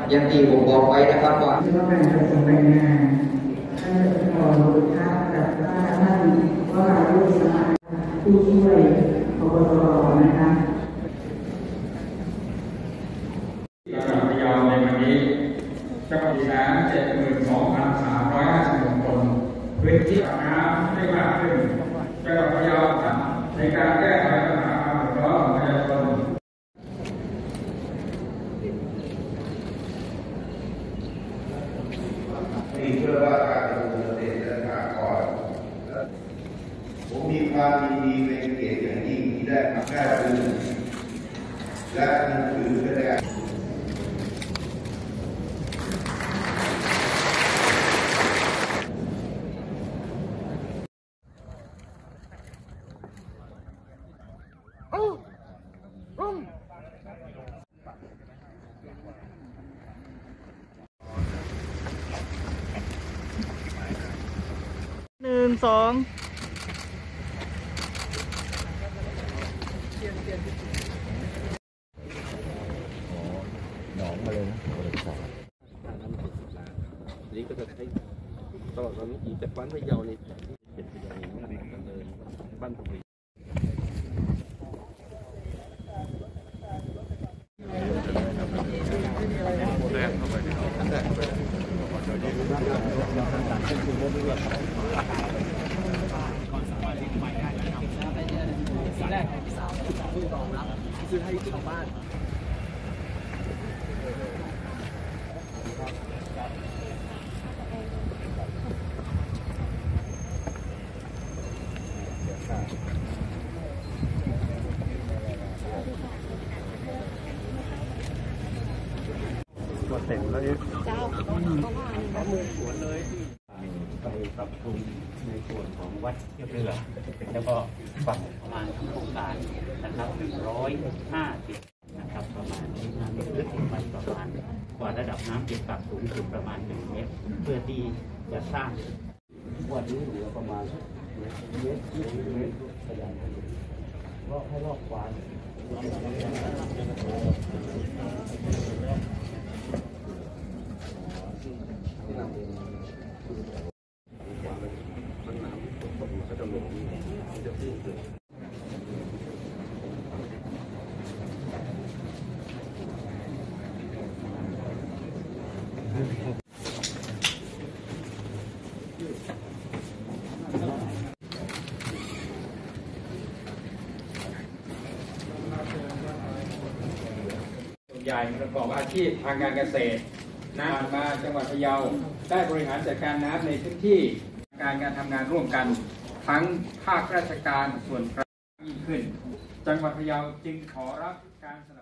อย่างที่ผมบอกไว้นะครับว่าที่ว่าการประสานงานท่านขอรู้ท่านกับท่านว่าเราผู้สมัครผู้ช่วยอบต.นะคะพะเยาในวันนี้จังหวัด172,356 คนพื้นที่น้ำได้มากขึ้นจังหวัดพะเยาในการแก้ไขปัญหาความเดือดร้อนของประชาชนนี่เชื่อว่าการกระทรวงเกษตรและสหกรณ์ผมมีความยินดีเป็นเกียรติอย่างยิ่งที่ได้มาแก้ปัญหาและนั่นคือเพื่อการ 1 2 หนองมาเลยนะนี่ก็จะใช้ตลอดตอนนี้อีกจากบ้านพะเยาในเป็นพะเยาเองนะกันเลยบ้านตรงนี้คือให้ชาวบ้านตัวเต็มแล้วไปปรับปรุงในส่วนของวัดเรือแล้วก็ฝั่งประมาณทั้งโครงการนะครับ150นะครับประมาณนี้น้ำลึกลงไปประมาณกว่าระดับน้ำเก็บกักสูงสุดประมาณ1 เมตรเพื่อที่จะสร้างวันนี้เหลือประมาณ1 เมตรพยายามรอบให้รอบกว้างใหญ่ประกอบอาชีพทางการเกษตรผ่านมาจังหวัดพะเยาได้บริหารจัดการน้ำในพื้นที่การทำงานร่วมกันทั้งภาคราชการส่วนกลางยิ่งขึ้นจังหวัดพะเยาจึงขอรับการ